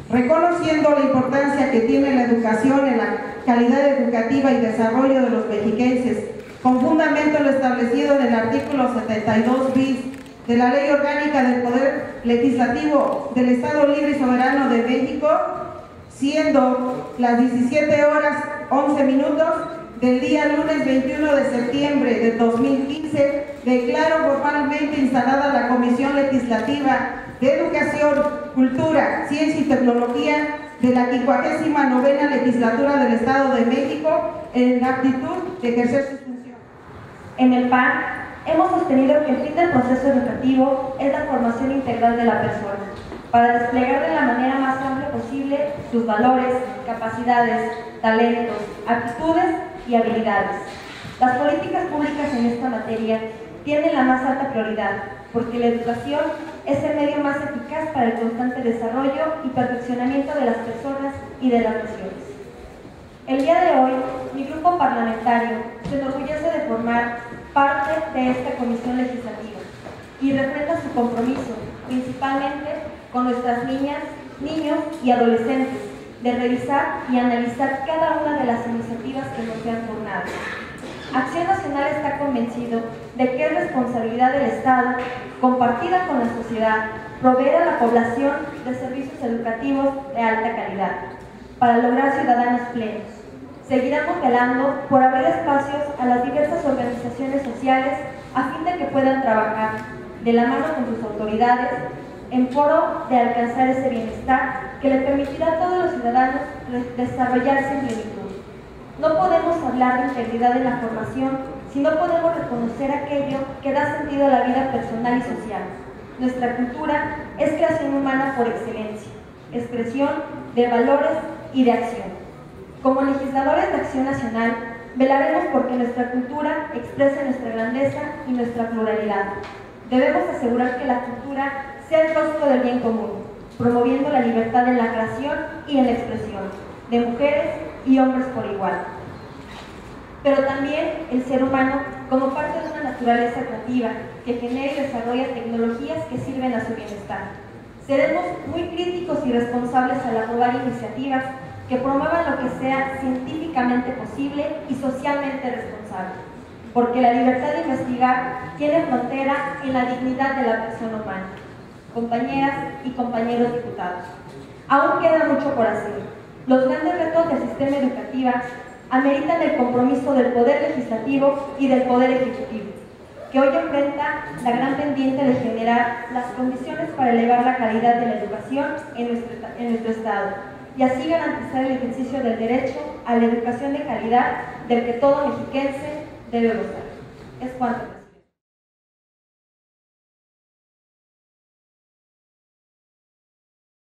reconociendo la importancia que tiene la educación en la calidad educativa y desarrollo de los mexiquenses, con fundamento en lo establecido en el artículo 72 bis de la Ley Orgánica del Poder Legislativo del Estado Libre y Soberano de México, siendo las 17 horas 11 minutos del día lunes 21 de septiembre de 2015, declaro formalmente instalada la Comisión Legislativa de Educación, Cultura, Ciencia y Tecnología de la 59ª Legislatura del Estado de México en aptitud de ejercer sus funciones. En el PAN hemos sostenido que el fin del proceso educativo es la formación integral de la persona, para desplegar de la manera más amplia posible sus valores, capacidades, talentos, aptitudes y habilidades. Las políticas públicas en esta materia tienen la más alta prioridad, porque la educación es el medio más eficaz para el constante desarrollo y perfeccionamiento de las personas y de las naciones. El día de hoy, mi grupo parlamentario se enorgullece de formar parte de esta comisión legislativa y refrenda su compromiso, principalmente con nuestras niñas, niños y adolescentes, de revisar y analizar cada una de las iniciativas que nos sean turnadas. Acción Nacional está convencido de que es responsabilidad del Estado, compartida con la sociedad, proveer a la población de servicios educativos de alta calidad, para lograr ciudadanos plenos. Seguiremos velando por abrir espacios a las diversas organizaciones sociales a fin de que puedan trabajar de la mano con sus autoridades en foro de alcanzar ese bienestar que le permitirá a todos los ciudadanos desarrollarse en plenitud. No podemos hablar de integridad en la formación si no podemos reconocer aquello que da sentido a la vida personal y social. Nuestra cultura es creación humana por excelencia, expresión de valores y de acción. Como legisladores de Acción Nacional, velaremos porque nuestra cultura exprese nuestra grandeza y nuestra pluralidad. Debemos asegurar que la cultura sea el rostro del bien común, promoviendo la libertad en la creación y en la expresión, de mujeres y hombres por igual. Pero también el ser humano como parte de una naturaleza creativa que genera y desarrolla tecnologías que sirven a su bienestar. Seremos muy críticos y responsables al aprobar iniciativas que promuevan lo que sea científicamente posible y socialmente responsable, porque la libertad de investigar tiene frontera en la dignidad de la persona humana. Compañeras y compañeros diputados, aún queda mucho por hacer. Los grandes retos del sistema educativo ameritan el compromiso del Poder Legislativo y del Poder Ejecutivo, que hoy enfrenta la gran pendiente de generar las condiciones para elevar la calidad de la educación en nuestro Estado y así garantizar el ejercicio del derecho a la educación de calidad del que todo mexiquense debe gozar. Es cuanto.